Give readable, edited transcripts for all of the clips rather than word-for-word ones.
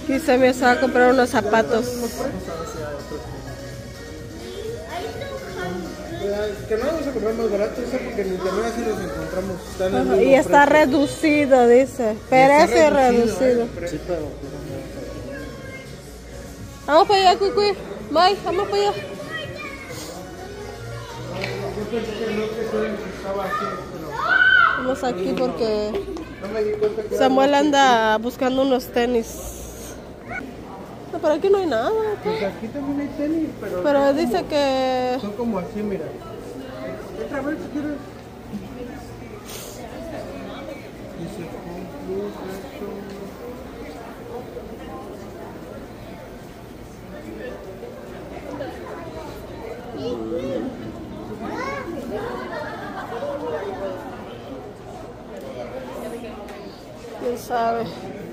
Aquí se me va a comprar unos zapatos. Que no vamos a comprar más baratos, porque en internet así los encontramos. Están en Y está reducido, dice. Precio reducido. Sí, pero... Vamos para allá, Cucuy. Bye, vamos para allá. Yo pensé que no, que estaba aquí, pero... Vamos aquí porque no me di cuenta que Samuel anda buscando unos tenis. No, pero aquí no hay nada. pues aquí también hay tenis, Pero dice que... son como así, mira. Otra vez si quieres. Dice Home Plus, esto. ¿Quién sabe?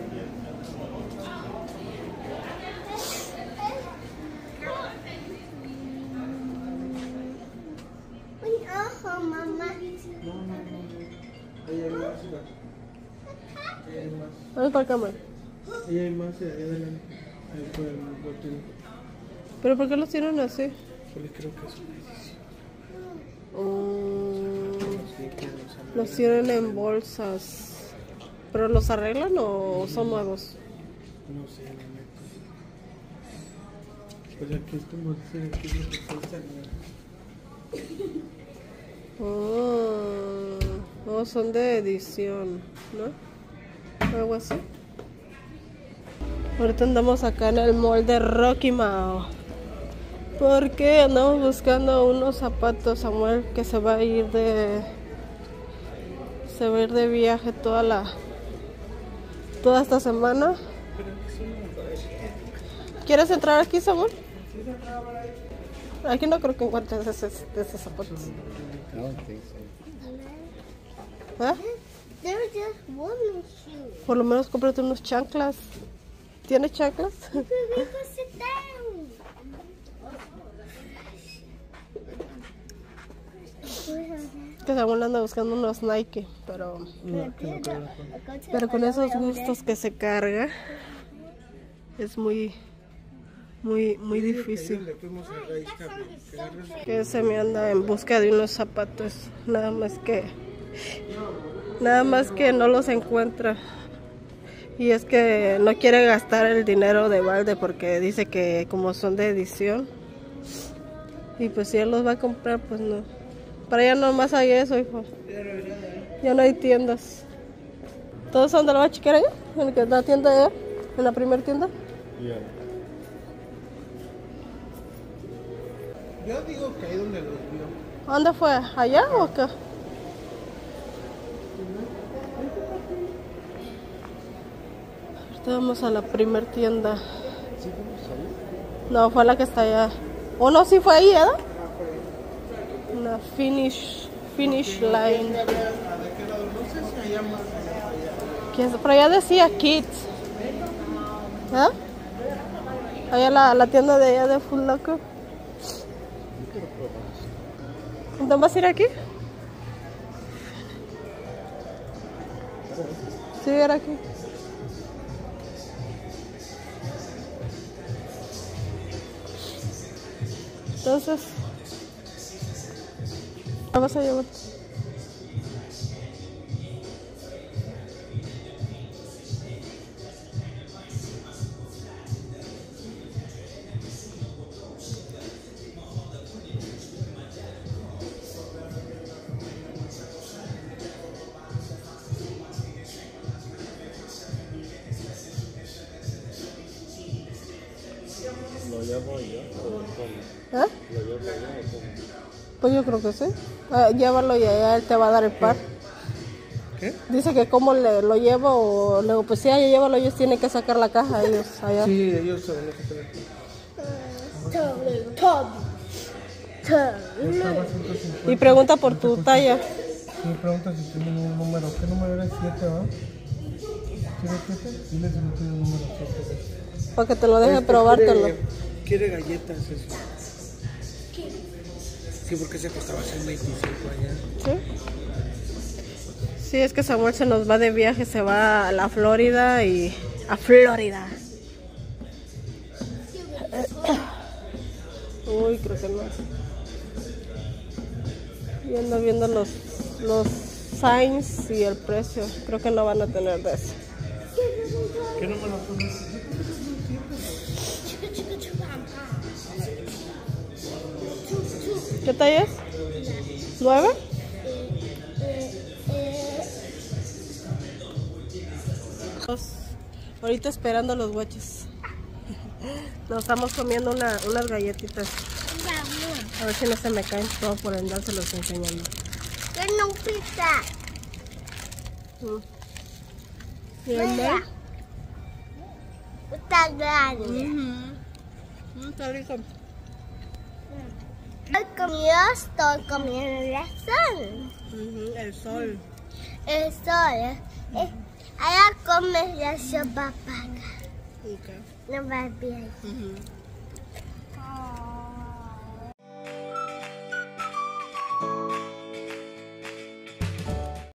Ahí hay más, mira. Ahí hay más. Vamos para acá, man. Ahí hay más, ahí adelante. Ahí por el botín. ¿Pero por qué los tienen así? Pues creo que es una edición. Los tienen en bolsas. ¿Pero los arreglan o son nuevos? No sé, la neta. Pues aquí es como dice, aquí es lo que cuesta. Oh, son de edición, ¿no? Algo así. Ahorita andamos acá en el mall de Rocky Mall. Porque andamos buscando unos zapatos, Samuel, que se va a ir de viaje toda esta semana. ¿Quieres entrar aquí, Samuel? Aquí no creo que encuentres esos zapatos. ¿Eh? Por lo menos cómprate unos chanclas. ¿Tienes chanclas? Que Samuel anda buscando unos Nike, pero con esos gustos que se carga es muy difícil. Que se me anda en busca de unos zapatos, nada más que no los encuentra. Y es que no quiere gastar el dinero de balde porque dice que como son de edición, y pues si él los va a comprar, pues no. Para allá nomás hay eso, hijo. Ya no hay tiendas. ¿Todos son de la chiquera allá? ¿En la tienda allá? ¿En la primera tienda? Yo digo que ahí donde los vio. ¿Dónde fue? ¿Allá o acá? Ahorita vamos a la primera tienda. No, fue la que está allá. ¿O no? Sí fue ahí, ¿verdad? Una finish line. Pero allá decía Kids. ¿Ah? Allá la tienda de allá de Foot Locker. ¿Dónde vas a ir aquí? Sí, era aquí. Entonces, vamos a llevar. ¿Lo llevo yo? ¿Eh? Pues yo creo que sí. Llévalo y allá él te va a dar el par. ¿Qué? Dice que cómo lo llevo o luego pues sí, allá llévalo, ellos tienen que sacar la caja ellos allá. Sí, ellos se van a sacar. Y pregunta por tu talla. Sí, pregunta si tienen un número. ¿Qué número era? 7, ¿va? ¿Tiene 7? Dile si no tiene el número 7. Para que te lo deje probártelo. Quiere galletas eso. Sí, porque se costaba 125 allá. ¿Sí? Sí, es que Samuel se nos va de viaje, se va a la Florida y... A Florida. Uy, creo que no. Y ando viendo los signs y el precio. Creo que no van a tener de eso. ¿Qué número son esos? ¿Qué talla es? ¿9? Ahorita esperando los hueches. Nos estamos comiendo unas galletitas. A ver si no se me caen todo por andar, se los enseñando. Que no pisa. Mira. Está grande. Está rico. Estoy comiendo el sol. El sol. El sol. Ahora comes la sopa paga. Okay. No va bien.